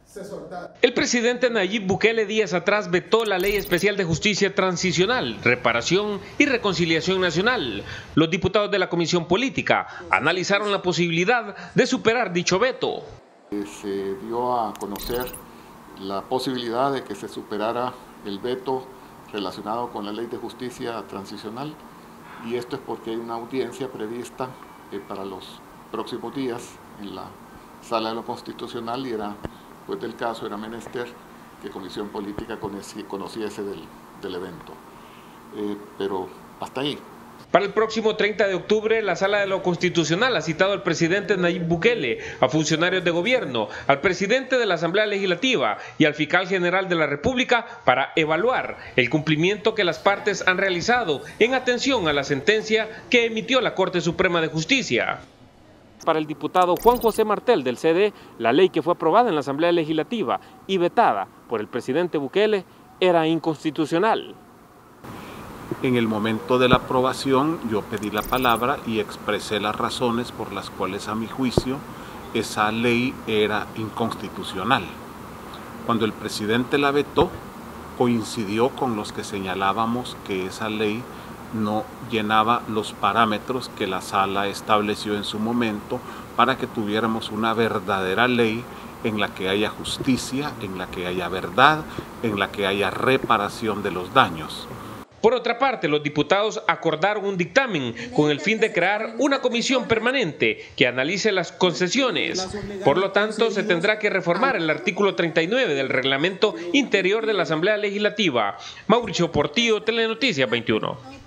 El presidente Nayib Bukele días atrás vetó la Ley Especial de Justicia Transicional, Reparación y Reconciliación Nacional. Los diputados de la Comisión Política analizaron la posibilidad de superar dicho veto. Se dio a conocer la posibilidad de que se superara el veto relacionado con la Ley de Justicia Transicional, y esto es porque hay una audiencia prevista para los próximos días en la Sala de lo Constitucional, y pues del caso era menester que Comisión Política conociese del evento. Pero hasta ahí. Para el próximo 30 de octubre, la Sala de lo Constitucional ha citado al presidente Nayib Bukele, a funcionarios de gobierno, al presidente de la Asamblea Legislativa y al fiscal general de la República para evaluar el cumplimiento que las partes han realizado en atención a la sentencia que emitió la Corte Suprema de Justicia. Para el diputado Juan José Martel del CD, la ley que fue aprobada en la Asamblea Legislativa y vetada por el presidente Bukele era inconstitucional. En el momento de la aprobación yo pedí la palabra y expresé las razones por las cuales a mi juicio esa ley era inconstitucional. Cuando el presidente la vetó, coincidió con los que señalábamos que esa ley no llenaba los parámetros que la sala estableció en su momento para que tuviéramos una verdadera ley en la que haya justicia, en la que haya verdad, en la que haya reparación de los daños. Por otra parte, los diputados acordaron un dictamen con el fin de crear una comisión permanente que analice las concesiones. Por lo tanto, se tendrá que reformar el artículo 39 del Reglamento Interior de la Asamblea Legislativa. Mauricio Portillo, Telenoticias 21.